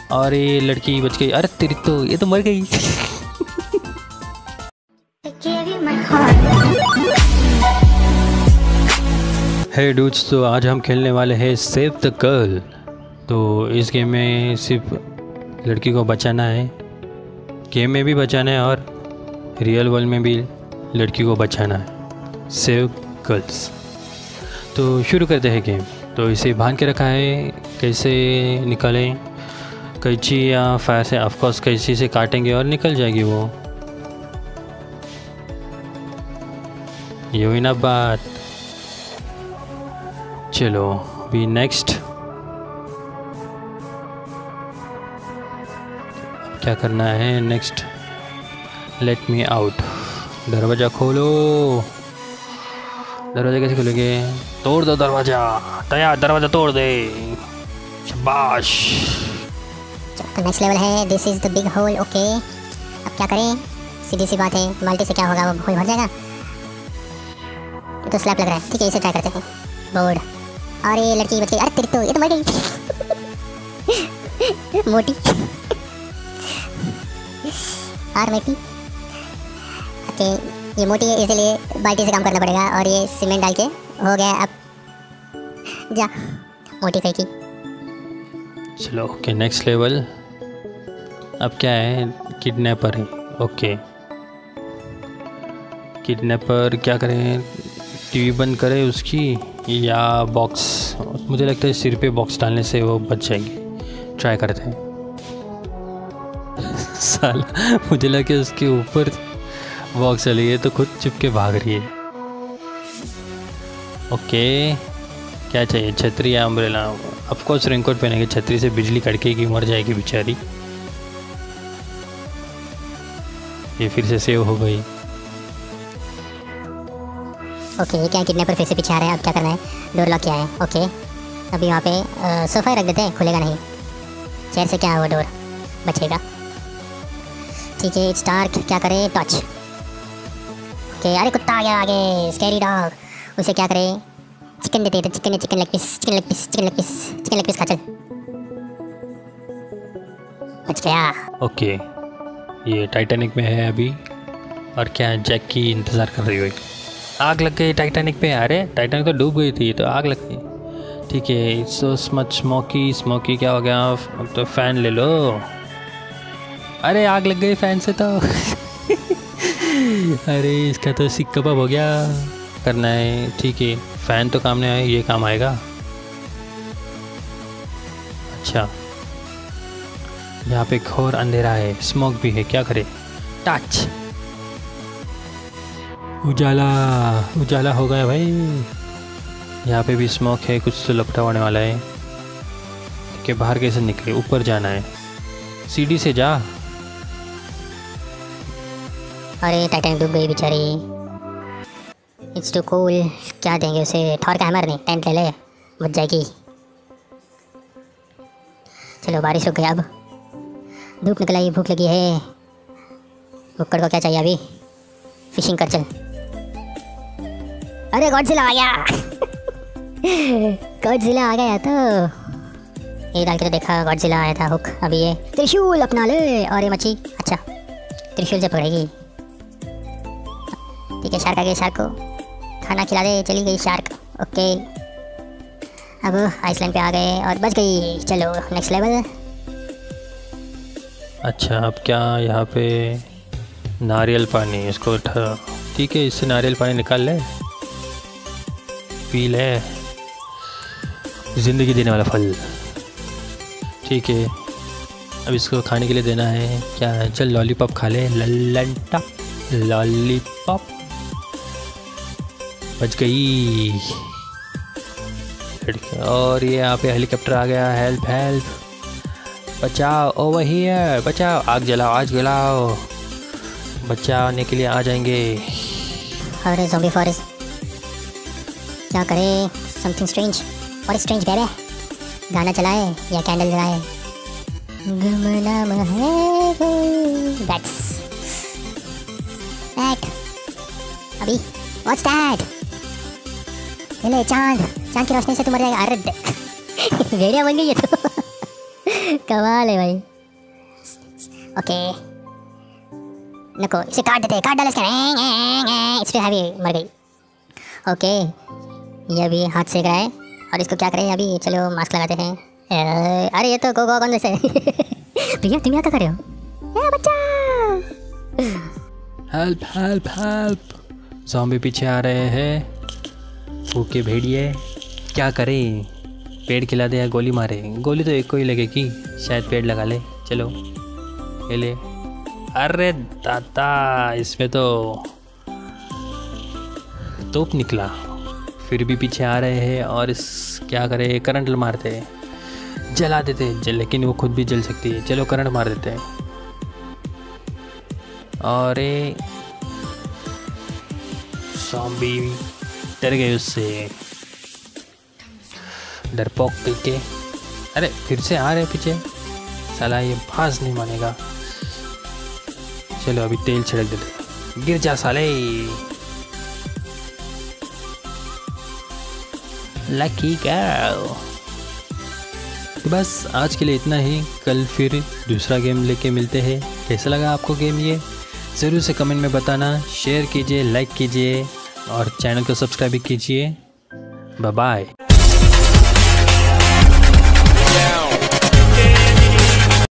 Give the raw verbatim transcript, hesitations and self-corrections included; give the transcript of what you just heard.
और ये लड़की बच गई। अरे तेरी तो ये तो मर गई। हे डूड्स, तो आज हम खेलने वाले हैं सेव द गर्ल। तो इस गेम में सिर्फ लड़की को बचाना है, गेम में भी बचाना है और रियल वर्ल्ड में भी लड़की को बचाना है। Save girls. तो शुरू करते हैं गेम। तो इसे बांध के रखा है, कैसे निकालें? कैंची या फायर से? ऑफकोर्स कैंची से काटेंगे और निकल जाएगी वो। ये हुई ना बात। चलो बी नेक्स्ट। क्या करना है नेक्स्ट? Let me out. दरवाज़ा खोलो। दरवाज़ा कैसे खोलेंगे? तोड़ दो दरवाज़ा। तैयार, दरवाज़ा तोड़ दे। शाबाश। तो नेक्स्ट लेवल है, this is the big hole. Okay, अब क्या करें? सीधी सी बात है, बाल्टी से क्या होगा? वो होल भर जाएगा। ये तो स्लैप लग रहा है। ठीक है, इसे ट्राई करते हैं। बोर्ड। और ये लड़की बच गई। अरे तेरी तो ये तो मर गई। मोटी और मोटी। ओके, ये मोटी है इसलिए बाल्टी से काम करना पड़ेगा। और ये सीमेंट डाल के हो गया। अब जा मोटी कहीं की। चलो ओके, नेक्स्ट लेवल। अब क्या है? किडनैपर है। ओके, किडनैपर क्या करें? टीवी बंद करें उसकी या बॉक्स? मुझे लगता है सिर पे बॉक्स डालने से वो बच जाएगी। ट्राई करते हैं। साला मुझे लगा कि उसके ऊपर बॉक्स चली है तो खुद चिपके भाग रही है। ओके, क्या चाहिए? छतरी या अम्ब्रेला? ऑफकोर्स रेनकोट पहनेंगे, छतरी से बिजली कड़केगी, मर जाएगी बेचारी। ये फिर से सेव हो गई। ओके, ये क्या किडनैपर फिर से पीछे आ रहा है? अब क्या करना है? डोर लॉक किया है। ओके, अभी वहाँ पे सोफा रख देते हैं, खुलेगा नहीं। चेयर से क्या है वो डोर बचेगा। ठीक है, इट्स डार्क। क्या करें? टॉर्च। ओके, अरे कुत्ता आ गया आगे, स्कैरी डॉग। उसे क्या करें? चिकन देते हैं। चिकन है, chicken leg piece, chicken leg piece, chicken leg piece, chicken leg piece खा। चल, बच गया। ओके, ये टाइटैनिक में है अभी। और क्या जैक की इंतज़ार कर रही हो? आग लग गई टाइटैनिक पे। अरे टाइटैनिक तो डूब गई थी तो आग लग गई। ठीक है, सो मच स्मोकी। स्मोकी क्या हो गया? अब तो फ़ैन ले लो। अरे आग लग गई फ़ैन से तो। अरे इसका तो सिक कबाब हो गया। करना है। ठीक है, फ़ैन तो काम नहीं आए, ये काम आएगा। अच्छा, यहाँ पे घोर अंधेरा है, स्मोक भी है, क्या करे? टच। उजाला उजाला हो गया भाई। यहाँ पे भी स्मोक है, कुछ तो लपटा होने वाला है। कि बाहर कैसे निकले? ऊपर जाना है, सीढ़ी से जा। अरे टाइटैनिक डूब गई बेचारी। It's too cool. क्या देंगे उसे? थॉर का हैमर? नहीं, टेंट ले ले, बच जाएगी। चलो बारिश रुक गई, अब धूप निकल आई, भूख लगी है। कुक्कड़ को क्या चाहिए अभी? फिशिंग कर चल। अरे गॉडजिला आ गया। गॉडजिला आ गया तो ये डाल के तो देखा, गॉडजिला आया था हुक। अभी ये त्रिशूल अपना ले। और ये मच्छी, अच्छा त्रिशूल से पकड़ेगी। ठीक है, शार्क आ गई, शार्क को खाना खिला दे। चली गई शार्क। ओके, अब आइसलैंड पे आ गए और बच गई। चलो नेक्स्ट लेवल। अच्छा, अब क्या? यहाँ पे नारियल पानी, इसको उठा। ठीक है, इससे नारियल पानी निकाल ले, पी ले। ज़िंदगी देने वाला फल। ठीक है, अब इसको खाने के लिए देना है। क्या है? चल लॉलीपॉप खा ले। Lallantop lollipop. बच गई। और ये यहाँ पे हेलीकॉप्टर आ गया। हेल्प हेल्प, बचाओ, ओवर हियर, बचाओ। आग जलाओ, आग जलाओ। बचाने के लिए आ जाएंगे। अरे ज़ॉम्बी फॉरेस्ट। क्या करे? समथिंग स्ट्रेंज और स्ट्रेंज बेबे। गाना चलाए या कैंडल जलाए? गुमनाम है वो। Bats bat. अभी व्हाट्स दैट? ले चांद, चांद की रोशनी से तू मर जाएगा। अरे भेड़िया बन गई है तो। कमाल है भाई। ओके नको, इसे काट देते, काट डाल इसके, इस पे हैवी मर गई। ओके ये अभी हाथ सेक रहा है और इसको क्या करें अभी, चलो मास्क लगाते हैं। अरे ये तो गो गो कौन जैसे भैया तुम यहाँ क्या कर रहे हो? ए बच्चा, हेल्प हेल्प हेल्प, ज़ॉम्बी पीछे आ रहे हैं। भूखे भेड़िए क्या करें, पेड़ खिला दे या गोली मारे? गोली तो एक को ही लगेगी, शायद पेड़ लगा ले। चलो ले ले। अरे दादा इसमें तो तोप निकला, फिर भी पीछे आ रहे हैं और इस क्या करे, करंट मारते हैं, जला देते हैं जल, लेकिन वो खुद भी जल सकती है। चलो करंट मार देते हैं। और ज़ॉम्बी डर गए उससे, डरपोक के। अरे फिर से आ रहे पीछे, साला ये भास नहीं मानेगा। चलो अभी तेल छिड़क देते, गिर जा साले। Lucky girl. बस आज के लिए इतना ही, कल फिर दूसरा गेम लेके मिलते हैं। कैसा लगा आपको गेम ये ज़रूर से कमेंट में बताना, शेयर कीजिए, लाइक कीजिए और चैनल को सब्सक्राइब कीजिए। Bye bye.